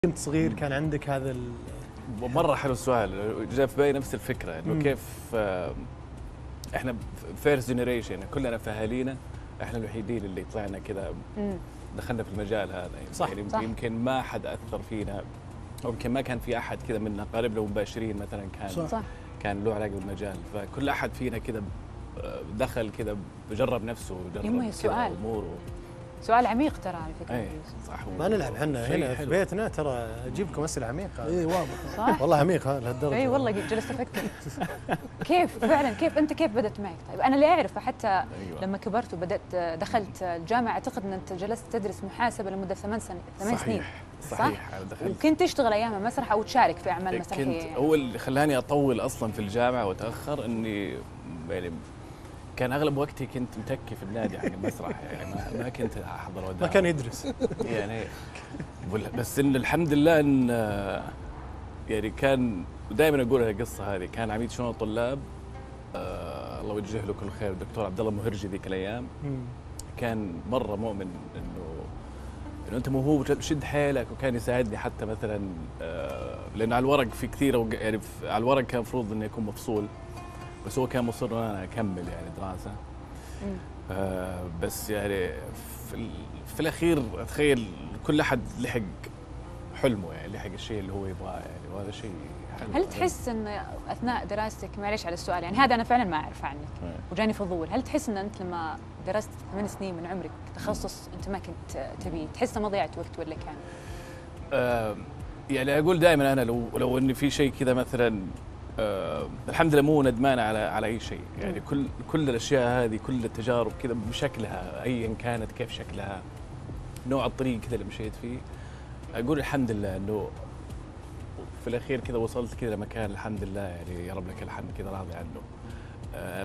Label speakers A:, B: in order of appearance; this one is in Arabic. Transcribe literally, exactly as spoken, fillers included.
A: كنت صغير كان عندك هذا ال...
B: مرة حلو السؤال، جاء في بالي نفس الفكرة انه كيف آه، احنا فيرست جنريشن كلنا في اهالينا احنا الوحيدين اللي طلعنا كذا دخلنا في المجال هذا يعني
A: صح
B: يعني
A: صح.
B: يمكن ما حد اثر فينا او يمكن ما كان في احد كذا من قاربنا مباشرين مثلا كان
A: صح.
C: صح.
B: كان له علاقة بالمجال، فكل احد فينا كذا دخل كذا جرب نفسه
C: يمه
B: وجرب
C: سؤال.
B: اموره.
C: سؤال عميق ترى على فكرة.
B: اي صح.
A: ما نلعب احنا
B: شيء
A: هنا في
B: حلو.
A: بيتنا ترى اجيبكم اسئله عميقه.
D: اي واضح
C: صح؟
A: والله عميقه لهالدرجه.
C: اي والله جلست افكر كيف فعلا كيف انت كيف بدت معك؟ طيب انا اللي اعرف حتى
B: أيوة.
C: لما كبرت وبدات دخلت الجامعه اعتقد ان انت جلست تدرس محاسبه لمده ثمان سنين ثمان سنين
B: صحيح صحيح أنا دخلت
C: وكنت تشتغل ايامها مسرح او تشارك في اعمال مسرحيه
B: كنت
C: يعني.
B: هو اللي خلاني اطول اصلا في الجامعه واتاخر اني يعني كان اغلب وقتي كنت متكي في النادي حق المسرح يعني ما, ما كنت احضر وداع
A: ما كان يدرس
B: يعني بس ان الحمد لله ان يعني كان دائما اقول القصه هذه. كان عميد شؤون الطلاب آه الله يوجه له كل خير الدكتور عبد الله مهرجي ذيك الايام كان مره مؤمن انه انه انت موهوب شد حيلك، وكان يساعدني حتى مثلا آه لانه على الورق في كثير يعني على الورق كان المفروض اني اكون مفصول، بس هو كان مصر ان انا اكمل يعني دراسه. آه بس يعني في, في الاخير اتخيل كل احد لحق حلمه يعني لحق الشيء اللي هو يبغاه يعني، وهذا شيء حلو.
C: هل تحس ان اثناء دراستك معليش على السؤال يعني هذا انا فعلا ما اعرف عنك وجاني فضول، هل تحس ان انت لما درست ثمان سنين من عمرك تخصص انت ما كنت تبيه تحس ما ضيعت وقت ولا كان؟
B: آه يعني اقول دائما انا لو لو اني في شيء كذا مثلا آه الحمد لله مو ندمان على على اي شيء يعني م. كل كل الاشياء هذه كل التجارب كذا بشكلها ايا كانت كيف شكلها نوع الطريق كذا اللي مشيت فيه اقول الحمد لله انه في الاخير كذا وصلت كذا لمكان الحمد لله يعني يا رب لك الحمد كذا راضي عنه. آه